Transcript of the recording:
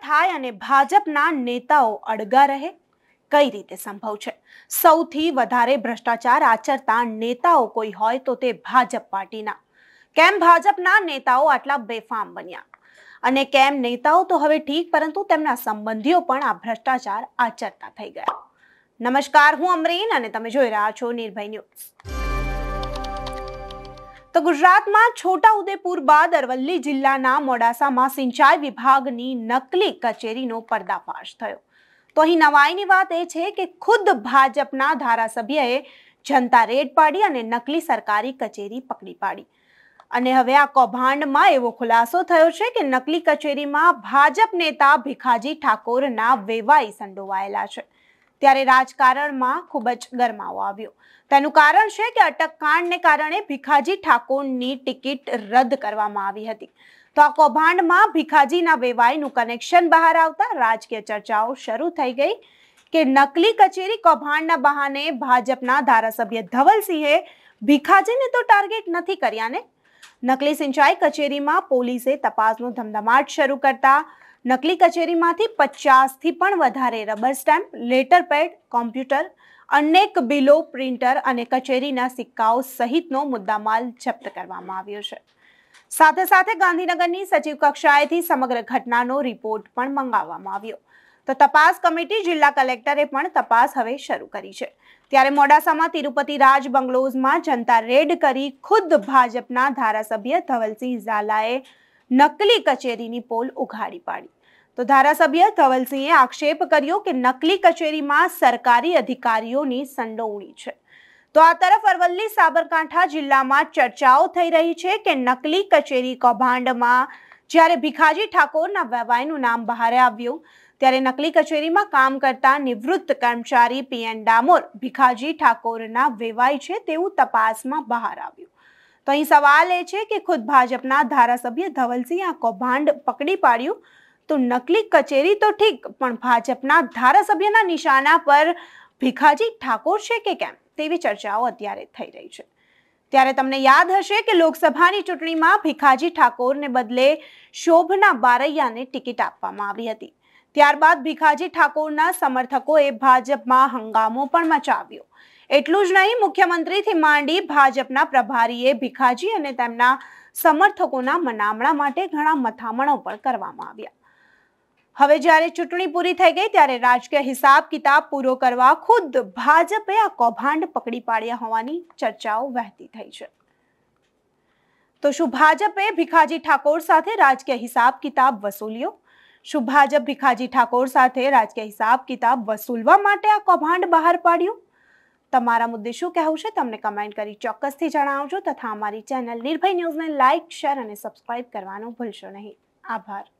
થાય અને ભાજપના નેતાઓ અડગા રહે? કઈ રીતે સંભવ છે? સૌથી વધારે ભ્રષ્ટાચાર આચરતા નેતાઓ કોઈ હોય તો તે ભાજપ પાર્ટીના. કેમ ભાજપના નેતાઓ આટલા બેફામ બન્યા? અને કેમ નેતાઓ તો હવે ઠીક, પરંતુ તેમના સંબંધીઓ પણ આ ભ્રષ્ટાચાર આચરતા થઈ ગયા? નમસ્કાર, હું અમરીન અને તમે જોઈ રહ્યા છો નિર્ભય ન્યૂઝ. તો ગુજરાતમાં છોટાઉદેપુર બાદ અરવલ્લી જિલ્લાના મોડાસામાં સિંચાઈ વિભાગની નકલી કચેરીનો પર્દાફાશ થયો. તો અહીં નવાઈની વાત એ છે કે ખુદ ભાજપના ધારાસભ્યએ જનતા રેડ પાડી અને નકલી સરકારી કચેરી પકડી પાડી. અને હવે આ કૌભાંડમાં એવો ખુલાસો થયો છે કે નકલી કચેરીમાં ભાજપ નેતા ભીખાજી ઠાકોરના વેવાઈ સંડોવાયેલા છે. ત્યારે રાજકારણમાં ખૂબ જ ગરમાવો આવ્યો. તેનું કારણ છે કે અટકકાંડને કારણે ભીખાજી ઠાકોરની ટિકિટ રદ કરવામાં આવી હતી. તો આ કૌભાંડમાં ભીખાજીના વેવાઈનું કનેક્શન બહાર આવતા રાજકીય ચર્ચાઓ શરૂ થઈ ગઈ કે નકલી કચેરી કૌભાંડના બહાને ભાજપના ધારાસભ્ય ધવલસિંહે ભીખાજીને તો ટાર્ગેટ નથી કર્યા ને? નકલી સિંચાઈ કચેરીમાં પોલીસે તપાસનો ધમધમાટ શરૂ કરતા નકલી કચેરીમાંથી 50થી પણ વધારે rubber stamp, letter pad, computer, અનેક બિલો, પ્રિન્ટર અને કચેરીના સિક્કાઓ સહિતનો મુદ્દામાલ જપ્ત કરવામાં આવ્યો છે. સાથે સાથે ગાંધીનગરની સચિવ કક્ષાએથી સમગ્ર ઘટનાનો રિપોર્ટ પણ મંગાવવામાં આવ્યો. તો તપાસ કમિટી જિલ્લા કલેક્ટરે પણ તપાસ હવે શરૂ કરી છે. ત્યારે મોડાસામાં તિરુપતિ રાજ બંગલોઝમાં જનતા રેડ કરી ખુદ ભાજપના ધારાસભ્ય ધવલસિંહ ઝાલાએ નકલી કચેરીની પોલ ઉઘાડી પાડી. તો ધારાસભ્ય ધવલસિંહે આક્ષેપ કર્યો કે નકલી કચેરીમાં સરકારી અધિકારીઓની સંડોવણી છે. તો આ તરફ અરવલ્લી સાબરકાંઠા જિલ્લામાં ચર્ચાઓ થઈ રહી છે કે નકલી કચેરી કૌભાંડમાં જ્યારે ભીખાજી ઠાકોરના વેવાઈનું નામ બહાર આવ્યું, ત્યારે નકલી કચેરીમાં કામ કરતા નિવૃત્ત કર્મચારી પીએન ડામોર ભીખાજી ઠાકોરના વેવાઈ છે તેવું તપાસમાં બહાર આવ્યું. તો અહીં સવાલ એ છે કે ખુદ ભાજપના ધારાસભ્ય ધવલસિંહ આ કૌભાંડ પકડી પાડ્યું તો નકલી કચેરી તો ઠીક, પણ ભાજપના ધારાસભ્યના નિશાના પર ભીખાજી ઠાકોર છે કે કેમ તેવી ચર્ચાઓ અત્યારે થઈ રહી છે. ત્યારે તમને યાદ હશે કે લોકસભાની ચૂંટણીમાં ભીખાજી ઠાકોરને બદલે શોભના બારૈયાને ટિકિટ આપવામાં આવી હતી. ત્યારબાદ ભીખાજી ઠાકોરના સમર્થકોએ ભાજપમાં હંગામો પણ મચાવ્યો. એટલું જ નહીં, મુખ્યમંત્રીથી માંડી ભાજપના પ્રભારીએ ભીખાજી અને તેમના સમર્થકોના મનામણા માટે ઘણા મથામણો પણ કરવામાં આવ્યા. હવે જ્યારે ચૂંટણી પૂરી થઈ ગઈ ત્યારે રાજકીય હિસાબ કિતાબ પૂરો કરવા ખુદ ભાજપે આ કૌભાંડ પકડી પાડ્યા હોવાની ચર્ચાઓ વહેતી થઈ છે. તો શું ભાજપે ભીખાજી ઠાકોર સાથે રાજકીય હિસાબ કિતાબ વસૂલ્યો? શું ભાજપ ભીખાજી ઠાકોર સાથે રાજકીય હિસાબ કિતાબ વસૂલવા માટે આ કૌભાંડ બહાર પાડ્યું? તમારા મુદ્દે શું કહેવું છે તમને કમેન્ટ કરી ચોક્કસથી જણાવજો. તથા અમારી ચેનલ નિર્ભય ન્યૂઝને લાઇક, શેર અને સબસ્ક્રાઇબ કરવાનું ભૂલશો નહીં. આભાર.